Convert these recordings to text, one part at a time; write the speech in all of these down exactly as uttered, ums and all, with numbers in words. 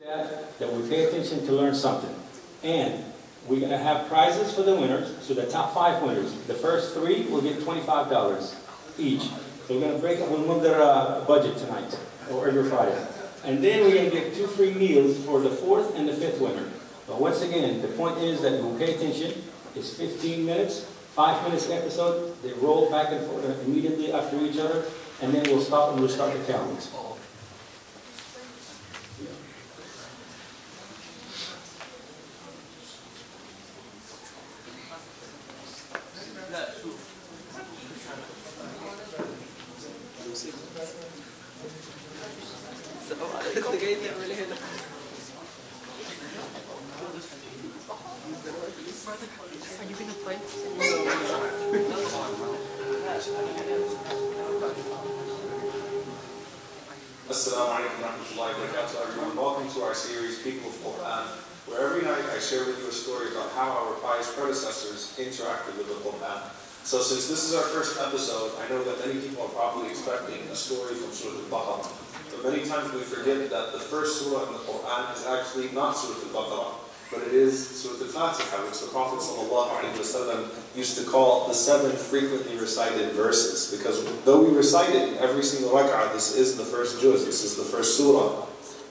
That, that we pay attention to learn something. And we're going to have prizes for the winners. So the top five winners, the first three will get twenty-five dollars each. So we're going to break up, we'll move their uh, budget tonight, or every Friday. And then we're going to get two free meals for the fourth and the fifth winner. But once again, the point is that we'll pay attention. It's fifteen minutes, five minutes episode. They roll back and forth immediately after each other. And then we'll stop and we'll start the count. انت جاي تعمل ايه هنا؟ Are you gonna play? Assalamu alaikum wa rahmatullahi wa barakatuh, everyone. Welcome to our series, People of Quran, where every night I share with you a story about how our pious predecessors interacted with the Quran. So since this is our first episode, I know that many people are probably expecting a story from Surah Al-Baqarah. But many times we forget that the first surah in the Quran is actually not Surah Al-Baqarah, but it is Surah Al-Fatiha, which the Prophet ﷺ used to call the seven frequently recited verses. Because though we recite it in every single rak'ah, this is the first juz, this is the first surah.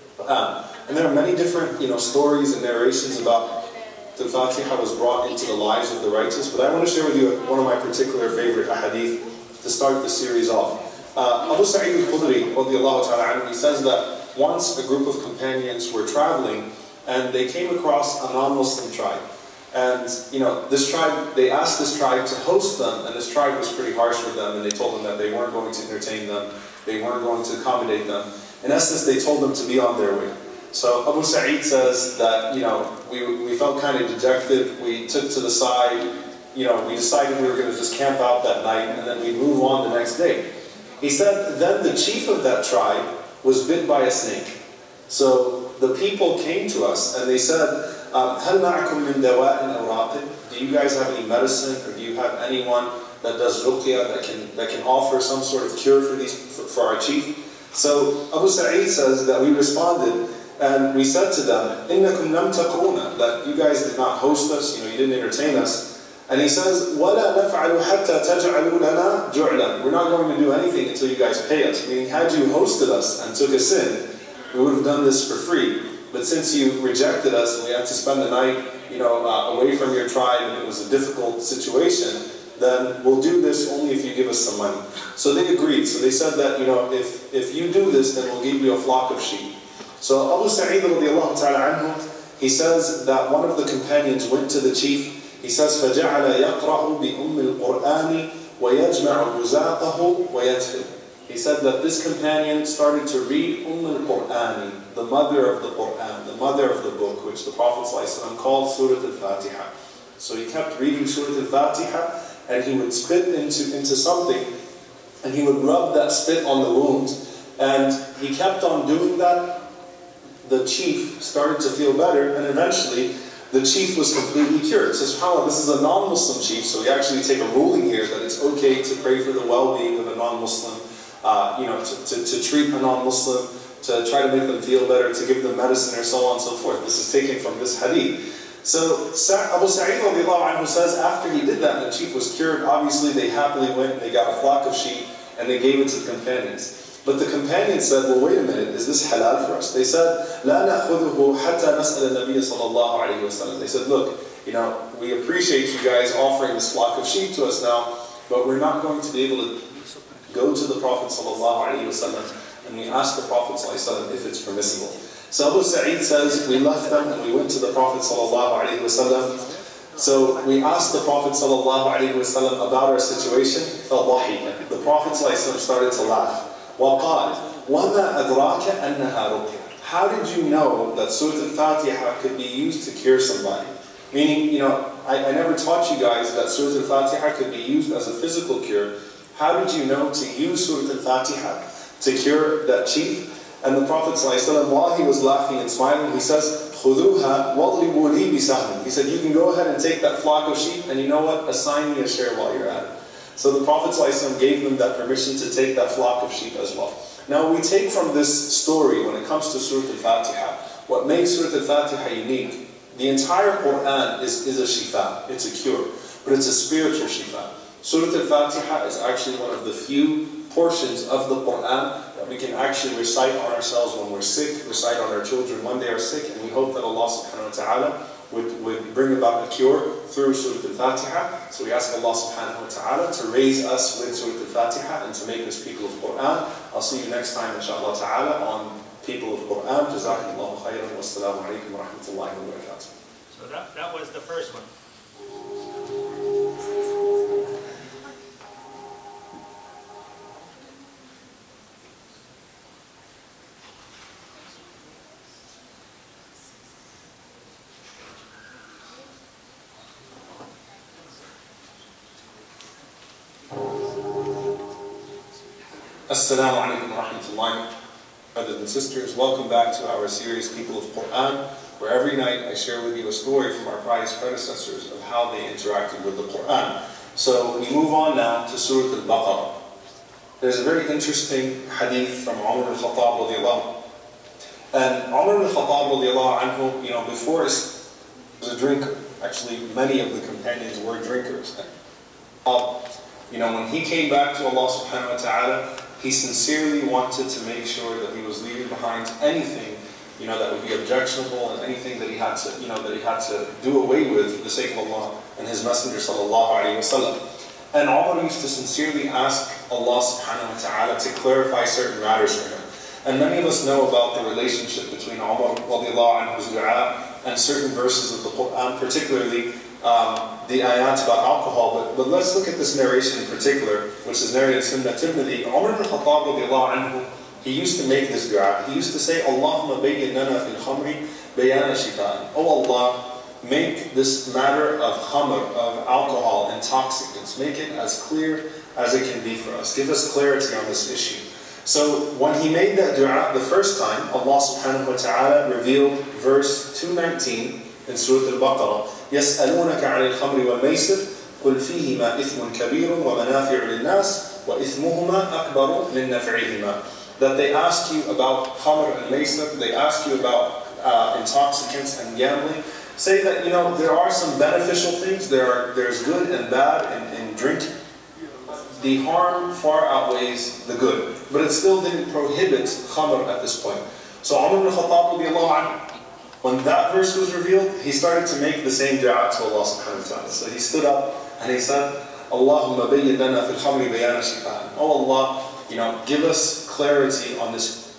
Um, and there are many different you know, stories and narrations about Al-Fatiha was brought into the lives of the righteous, but I want to share with you one of my particular favorite ahadith to start the series off. Uh, Abu Sa'id al-Khudri, radiallahu ta'ala anhu, he says that once a group of companions were traveling and they came across a non-Muslim tribe. And, you know, this tribe, they asked this tribe to host them, and this tribe was pretty harsh with them, and they told them that they weren't going to entertain them, they weren't going to accommodate them. In essence, they told them to be on their way. So Abu Sa'id says that, you know, we, we felt kind of dejected, we took to the side, you know, we decided we were going to just camp out that night, and then we'd move on the next day. He said, then the chief of that tribe was bit by a snake. So the people came to us and they said, هَلْ مَعَكُمْ مِنْ دَوَاءٍ أَوْ رَاقٍ? Do you guys have any medicine, or do you have anyone that does ruqya, that can, that can offer some sort of cure for, these, for, for our chief? So Abu Sa'id says that we responded and we said to them, إِنَّكُمْ لَمْ تَقْرُونَ, that you guys did not host us, you know, you didn't entertain us. And he says, وَلَا نَفْعَلُ حَتَّى تَجْعَلُوا لَنَا جُعْلًا. We're not going to do anything until you guys pay us. Meaning, had you hosted us and took us in, we would have done this for free. But since you rejected us and we had to spend the night, you know, uh, away from your tribe, and it was a difficult situation, then we'll do this only if you give us some money. So they agreed. So they said that, you know, if, if you do this, then we'll give you a flock of sheep. So Abu Sa'id radiallahu ta'ala anhu, he says that one of the companions went to the chief. He says, فَجَعَلَ يَقْرَأُ بِأُمِّ الْقُرْآنِ وَيَجْمَعُ رُزَاقَهُ وَيَدْفِلُ. He said that this companion started to read Umm al-Qur'ani, the mother of the Qur'an, the mother of the book, which the Prophet ﷺ called Surah Al-Fatiha. So he kept reading Surah Al-Fatiha, and he would spit into, into something, and he would rub that spit on the wound, and he kept on doing that. The chief started to feel better, and eventually the chief was completely cured. So subhanAllah, this is a non-Muslim chief, so we actually take a ruling here that it's okay to pray for the well-being of a non-Muslim, uh, you know, to, to, to treat a non-Muslim, to try to make them feel better, to give them medicine, or so on and so forth. This is taken from this hadith. So Abu Sa'id radiallahu anhu says after he did that and the chief was cured, obviously they happily went and they got a flock of sheep and they gave it to the companions. But the companions said, well, wait a minute, is this halal for us? They said, لَا نَأْخُذُهُ حَتَّى نَسْأَلَ النَّبِيَّ صَلَى اللَّهُ عَلَيْهِ وَسَلَّمَ. They said, look, you know, we appreciate you guys offering this flock of sheep to us now, but we're not going to be able to go to the Prophet sallallahu alaihi wasallam and we ask the Prophet sallallahu alaihi wasallam if it's permissible. So Abu Sa'id says, we left them and we went to the Prophet sallallahu alaihi wasallam. So we asked the Prophet sallallahu alaihi wasallam about our situation. The Prophet sallallahu alaihi wasallam started to laugh. وَقَالَ وَمَا أَدْرَاكَ أَنَّهَا رُقْيَةٌ. How did you know that Surah Al-Fatiha could be used to cure somebody? Meaning, you know, I, I never taught you guys that Surah Al-Fatiha could be used as a physical cure. How did you know to use Surah Al-Fatiha to cure that chief? And the Prophet ﷺ, while he was laughing and smiling, he says, خُذُوهَا وَضْرِبُوا لِي بِسَهْمٍ. He said, you can go ahead and take that flock of sheep, and you know what? Assign me a share while you're at it. So the Prophet ﷺ gave them that permission to take that flock of sheep as well. Now we take from this story, when it comes to Surah Al-Fatiha, what made Surah Al-Fatiha unique, the entire Quran is, is a shifa, it's a cure, but it's a spiritual shifa. Surah Al-Fatiha is actually one of the few portions of the Quran that we can actually recite on ourselves when we're sick, recite on our children when they are sick, and we hope that Allah subhanahu wa ta'ala would, would bring about a cure through Surah Al-Fatiha. So we ask Allah subhanahu wa ta'ala to raise us with Surah Al-Fatiha and to make us people of Quran. I'll see you next time inshallah ta'ala on People of Quran. Jazakumullahu khairan. Wassalamu alaikum wa rahmatullahi wa barakatuh. So that, that was the first one. Assalamu alaikum wa rahmatullahi. Brothers and sisters, welcome back to our series People of Quran, where every night I share with you a story from our pious predecessors of how they interacted with the Quran. So we move on now to Surah Al-Baqarah. There's a very interesting hadith from Umar al-Khattab radiallahu anhu. And Umar al-Khattab radiallahu anhu, you know, before he was a drinker. Actually, many of the companions were drinkers. Uh, you know, when he came back to Allah subhanahu wa ta'ala, he sincerely wanted to make sure that he was leaving behind anything, you know, that would be objectionable, and anything that he had to, you know, that he had to do away with for the sake of Allah and His Messenger sallallahu alaihi wasallam. And Umar used to sincerely ask Allah subhanahu wa ta'ala to clarify certain matters for him. And many of us know about the relationship between Umar radiallahu anhu's dua and certain verses of the Quran, particularly um, the ayat about alcohol. But, but let's look at this narration in particular, which is narrated in Sunnah Tirmidhi. Umar ibn Khattab radiallahu anhu, he used to make this dua. He used to say, Allahumma bayyin lana fil khamri bayana shifa'an. Oh Allah, make this matter of khamr, of alcohol, intoxicants, make it as clear as it can be for us. Give us clarity on this issue. So when he made that dua the first time, Allah subhanahu wa ta'ala revealed verse two nineteen in Surah Al-Baqarah, يَسْأَلُونَكَ عَنِ الْخَمْرِ وَالْمَيْسِرِ قُلْ فِيهِمَا إِثْمٌ كَبِيرٌ وَمَنَافِعُ لِلنَّاسِ وَإِثْمُهُمَا أَكْبَرُ مِنْ نَفْعِهِمَا. That they ask you about khamr and maysir, they ask you about uh, intoxicants and gambling. Say that, you know, there are some beneficial things, there are, there's good and bad in, in drinking. The harm far outweighs the good. But it still didn't prohibit khamr at this point. So Umar ibn Khattab radiallahu anhu, when that verse was revealed, he started to make the same dua to Allah subhanahu wa ta'ala. So he stood up and he said, Allahumma bayyin lana fil khamri bayana shifa'an. Oh Allah, you know, give us clarity on this.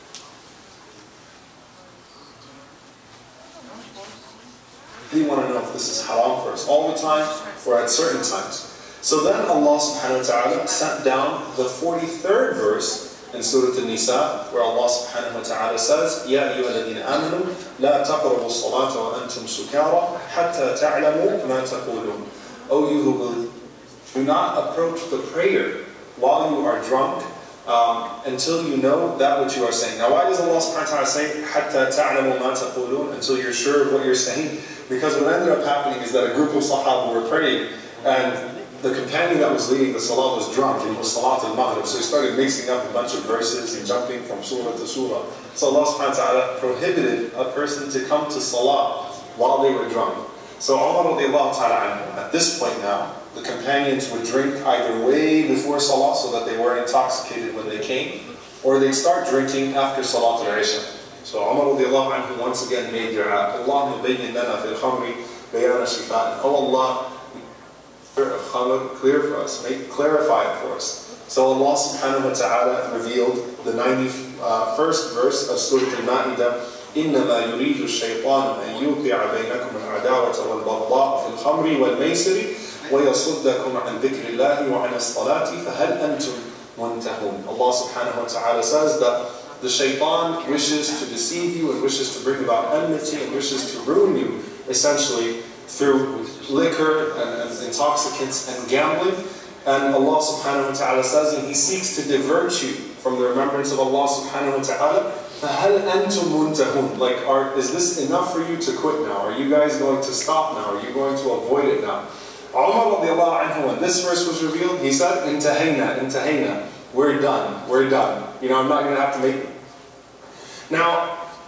We want to know if this is haram for us all the time or at certain times. So then Allah subhanahu wa ta'ala sent down the forty-third verse in Surah An-Nisa, where Allah subhanahu wa ta'ala says, Ya ayyuha alladhina amanu, la taqrabu as-salata wa antum sukara, hatta ta'lamu ma taqulun. O you who believe, do not approach the prayer while you are drunk, um, until you know that which you are saying. Now why does Allah subhanahu wa ta'ala say, hatta ta'lamu ma taqulun, until you're sure of what you're saying? Because what ended up happening is that a group of Sahaba were praying, and the companion that was leading the salah was drunk, and it was Salat al-Maghrib, so he started mixing up a bunch of verses and jumping from surah to surah. So Allah subhanahu wa ta'ala prohibited a person to come to salah while they were drunk. So Umar radiallahu ta'ala, at this point now, the companions would drink either way before salah so that they were intoxicated when they came, or they'd start drinking after Salat al-Isha. So Umar radiallahu anhu once again made dua, Allahumma bayyin lana fil khamri bayana shifa'an. Oh Allah, of khamr clear for us, make clarify it for us. So Allah subhanahu wa ta'ala revealed the ninety-first verse of Surah Al-Ma'idah, إِنَّمَا يُرِيدُ الشَّيْطَانُ أَن يُوقِعَ بَيْنَكُمُ الْعَدَاوَةَ وَالْبَغْضَاءَ فِي الْخَمْرِ وَالْمَيْسِرِ وَيَصُدَّكُمْ عَنْ ذِكْرِ اللَّهِ وَعَنِ الصَّلَاةِ فَهَلْ أَنْتُمْ مُنْتَهُونَ. Allah subhanahu wa ta'ala says that the shaitan wishes to deceive you and wishes to bring about enmity and wishes to ruin you, essentially, through liquor and, and intoxicants and gambling. And Allah subhanahu wa ta'ala says, and He seeks to divert you from the remembrance of Allah subhanahu wa ta'ala. فَهَلْ أَنْتُمْ مُنْتَهُونَ. Like, are, is this enough for you to quit now? Are you guys going to stop now? Are you going to avoid it now? Umar radiallahu anhu, when this verse was revealed, he said, Intahayna, intahayna. We're done, we're done. You know, I'm not going to have to make... Now,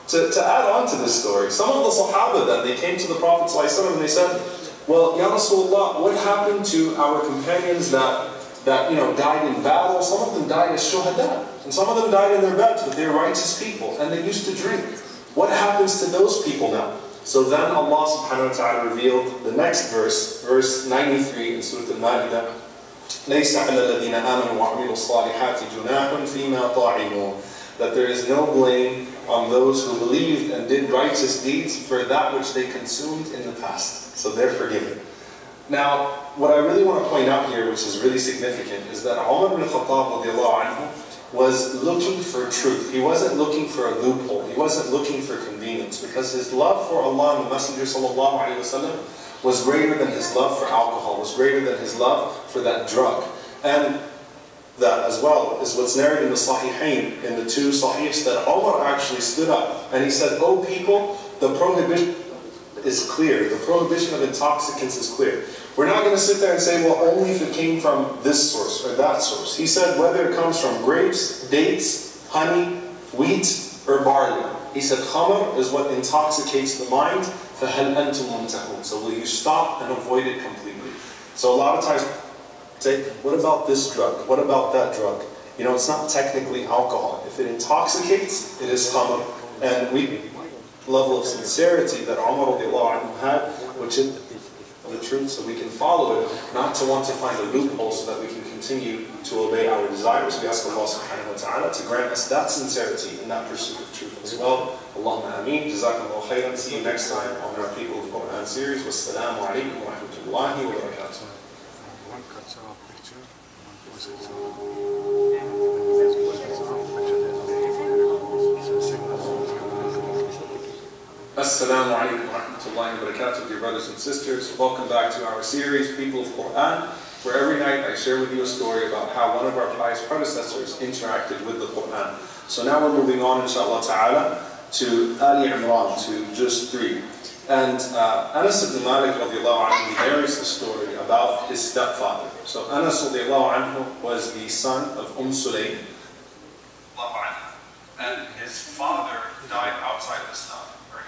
to, to add on to this story, some of the Sahaba then, they came to the Prophet ﷺ and they said, well, Ya Rasulullah, what happened to our companions that, that you know, died in battle? Some of them died as shuhada, and some of them died in their beds, but they're righteous people, and they used to drink. What happens to those people now? So then Allah subhanahu wa ta'ala revealed the next verse, verse ninety-three in Surah Al-Ma'idah, لَيْسَ عَلَى الَّذِينَ آمَنُوا وَعَمِلُوا الصَّالِحَاتِ جُنَاحٌ فِيمَا طَعِمُوا, that there is no blame on those who believed and did righteous deeds for that which they consumed in the past. So they're forgiven. Now, what I really want to point out here, which is really significant, is that Umar ibn Khattab radiallahu anhu was looking for truth. He wasn't looking for a loophole. He wasn't looking for convenience, because his love for Allah and the Messenger sallallahu alaihi wasallam was greater than his love for alcohol, was greater than his love for that drug. And that as well is what's narrated in the Sahihain, in the two Sahihs, that Umar actually stood up and he said, "Oh people, the prohibition is clear. The prohibition of intoxicants is clear. We're not going to sit there and say, well, only if it came from this source or that source." He said, whether it comes from grapes, dates, honey, wheat, or barley. He said, khamr is what intoxicates the mind. فَهَلْ أَنْتُمْ مُنْتَهُونَ. So will you stop and avoid it completely? So a lot of times, say, what about this drug? What about that drug? You know, it's not technically alcohol. If it intoxicates, it is khamr. And we level of sincerity that Umar radiallahu anhu had, which is the truth, so we can follow it, not to want to find a loophole so that we can continue to obey our desires. We ask Allah subhanahu wa ta'ala to grant us that sincerity in that pursuit of truth as well. Allahumma ameen. Jazakallahu khairan. See you next time on our People of Quran series. Wassalamu alaikum wa rahmatullahi wa barakatuh. One cuts off picture, one voices off. Assalamu alaikum wa rahmatullahi wa barakatuh, dear brothers and sisters. Welcome back to our series, People of Quran, where every night I share with you a story about how one of our pious predecessors interacted with the Quran. So now we're moving on, inshallah ta'ala, to Ali Imran, to Juz three. And uh, Anas ibn Malik radiallahu anhu narrates the story about his stepfather. So Anas radiallahu anhu was the son of Umm Sulaym, and his father died outside of Islam.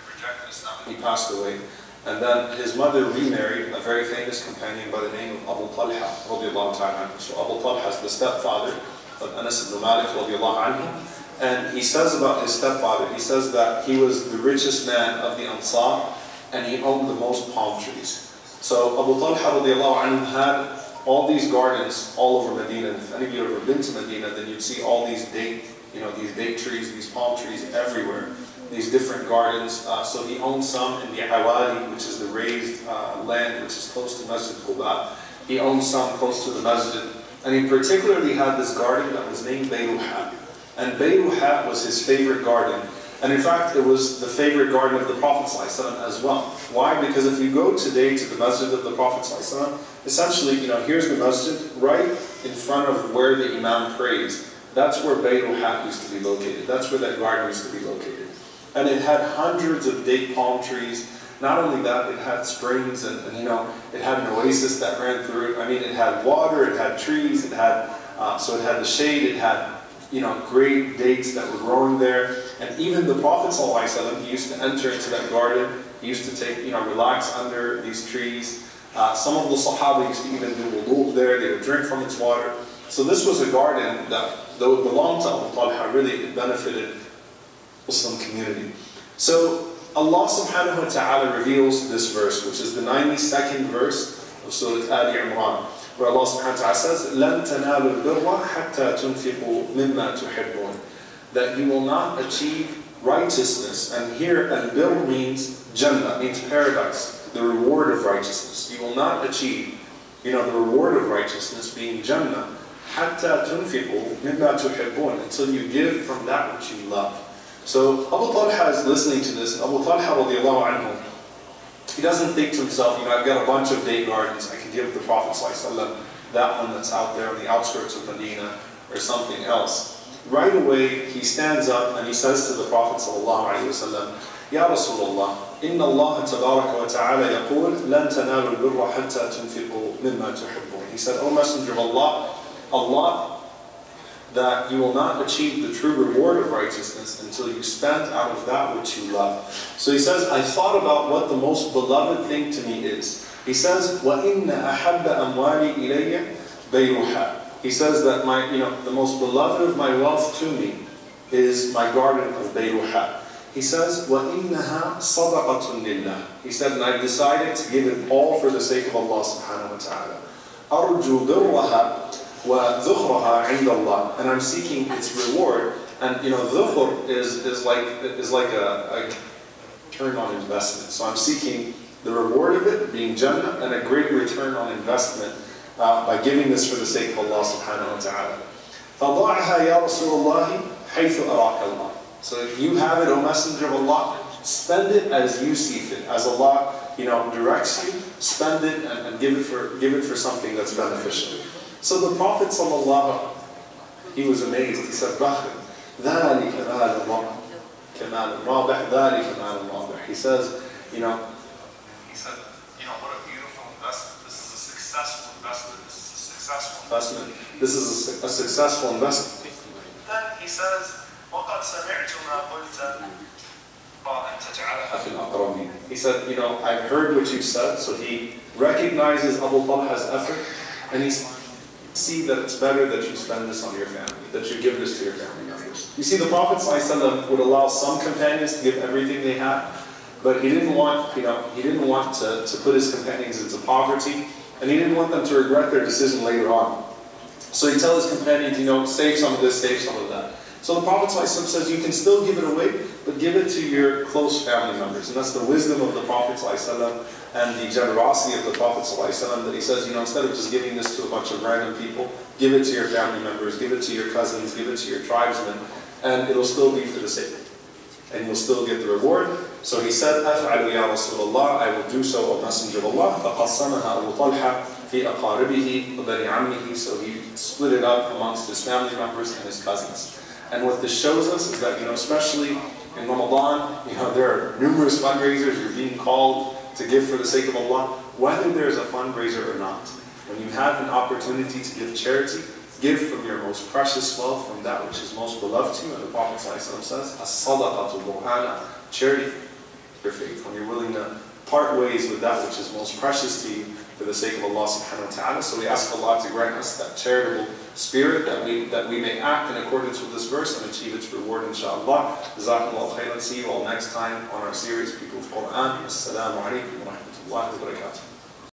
He passed away. And then his mother remarried a very famous companion by the name of Abu Talha radiallahu ta'ala anhu. So Abu Talha is the stepfather of Anas ibn Malik radiallahu anhu. And he says about his stepfather, he says that he was the richest man of the Ansar and he owned the most palm trees. So Abu Talha radiallahu anhu had all these gardens all over Medina. If any of you have ever been to Medina, then you'd see all these date, you know, these date trees, these palm trees everywhere. These different gardens. Uh, so he owned some in the Awali, which is the raised uh, land which is close to Masjid Quba. He owned some close to the Masjid. And he particularly had this garden that was named Bayruha. And Bayruha was his favorite garden. And in fact, it was the favorite garden of the Prophet ﷺ as well. Why? Because if you go today to the Masjid of the Prophet ﷺ, essentially, you know, here's the Masjid right in front of where the Imam prays. That's where Bayruha used to be located. That's where that garden used to be located. And it had hundreds of date palm trees. Not only that, it had springs and, and you know, it had an oasis that ran through it. I mean, it had water, it had trees, it had, uh, so it had the shade, it had, you know, great dates that were growing there. And even the Prophet ﷺ, he used to enter into that garden. He used to take, you know, relax under these trees. Uh, some of the Sahaba used to even do wudu there. They would drink from its water. So this was a garden that, though it belonged to Abu Talha, really it benefited Muslim community. So Allah subhanahu wa ta'ala reveals this verse, which is the ninety-second verse of Surah Ali Imran, where Allah subhanahu wa ta'ala says, لَن تَنَالُوا الْبِرَّ حَتَّى تُنْفِقُوا مِمَّا تُحِبُّونَ, that you will not achieve righteousness. And here al-birr means Jannah, means paradise, the reward of righteousness. You will not achieve, you know, the reward of righteousness being Jannah, حَتَّى تُنْفِقُوا مِمَّا تُحِبُّونَ, until you give from that which you love. So Abu Talha is listening to this, and Abu Talha radiallahu anhu, he doesn't think to himself, you know, I've got a bunch of date gardens, I can give the Prophet ﷺ that one that's out there on the outskirts of Medina, or something else. Right away, he stands up and he says to the Prophet ﷺ, Ya Rasulullah, Inna Allah tabaraka wa ta'ala yaqul, lan tanalu al-birra hatta tunfiqu mimma tuhibbun. He said, O Messenger of Allah, Allah that you will not achieve the true reward of righteousness until you spend out of that which you love. So he says, I thought about what the most beloved thing to me is. He says, وَإِنَّ أَحَبَّ أَمْوَالِي إِلَيَّ بَيْرُحَا. He says that my, you know, the most beloved of my wealth to me is my garden of Bayruha. He says, وَإِنَّهَا صَدَقَةٌ لِلَّهِ. He said, and I've decided to give it all for the sake of Allah subhanahu wa ta'ala. أَرْجُو بِرَّهَا وَذُخْرَهَا عِنْدَ اللَّهِ. And I'm seeking its reward. And you know, dhukhur is, is like, is like a, a return on investment. So I'm seeking the reward of it, being Jannah, and a great return on investment uh, by giving this for the sake of Allah subhanahu wa ta'ala. فَضَعْهَا يَا رَسُولَ اللَّهِ حَيْثُ أَرَاكَ اللَّهِ. So if you have it, O Messenger of Allah, spend it as you see fit. As Allah, you know, directs you, spend it and, and give it for give it for something that's beneficial. So the Prophet sallallahu, he was amazed. He said, "Bakhir, ذَلِكَ مَالُ كَمَالُ رَابِحْ ذَلِكَ مَالُ رَابِحْ." He says, you know, he said, you know, what a beautiful investment. This is a successful investment. This is a successful investment. This is a, a successful investment. Then he says, وَقَدْ سَمِعْتُ مَا قُلْتَ أَن تَجْعَلَهَا فِي الْأَقْرَبِينَ. He said, you know, I've heard what you said. So he recognizes Abu Talha's effort, and he see that it's better that you spend this on your family, that you give this to your family members. You see, the Prophet ﷺ would allow some companions to give everything they had, but he didn't want, you know, he didn't want to, to put his companions into poverty, and he didn't want them to regret their decision later on. So he'd tell his companions, you know, save some of this, save some of that. So the Prophet ﷺ says you can still give it away, but give it to your close family members. And that's the wisdom of the Prophet ﷺ and the generosity of the Prophet ﷺ, that he says, you know, instead of just giving this to a bunch of random people, give it to your family members, give it to your cousins, give it to your tribesmen, and it'll still be for the sake. And you'll still get the reward. So he said, أَفْعَلُ يَا رَسُولَ اللَّهِ, I will do so, O Messenger of Allah. فَقَسَّمَهَا أَبُو طَلْحَةَ فِي أَقَارِبِهِ وَبَنِي عَمِّهِ. So he split it up amongst his family members and his cousins. And what this shows us is that, you know, especially in Ramadan, you know, there are numerous fundraisers. You're being called to give for the sake of Allah, whether there's a fundraiser or not. When you have an opportunity to give charity, give from your most precious wealth, from that which is most beloved to you. And the Prophet ﷺ says, as-sadaqatu burhana, charity, your faith. When you're willing to part ways with that which is most precious to you for the sake of Allah subhanahu wa ta'ala. So we ask Allah to grant us that charitable spirit, that we that we may act in accordance with this verse and achieve its reward, inshaAllah. Jazakumullah khairan. See you all next time on our series, People of Quran. Assalamu alaikum wa rahmatullahi wa barakatuh.